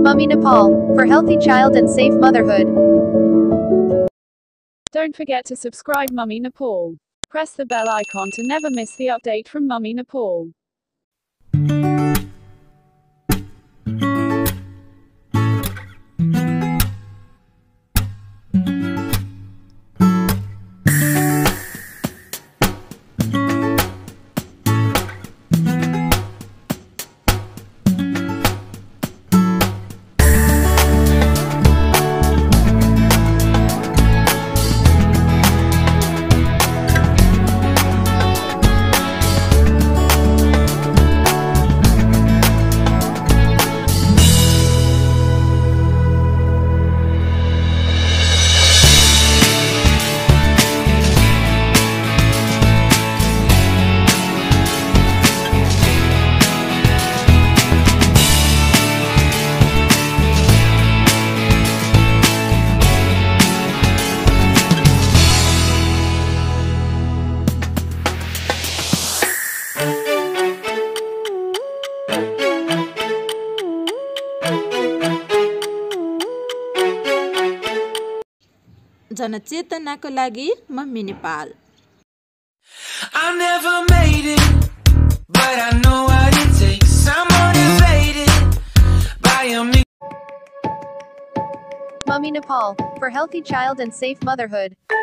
Mummy Nepal, for healthy child and safe motherhood. Don't forget to subscribe Mummy Nepal. Press the bell icon to never miss the update from Mummy Nepal. जनचेतनाको लागि mummy Nepal. I never made it, but I know what it takes. I'm motivated by a Mummy Nepal, for healthy child and safe motherhood.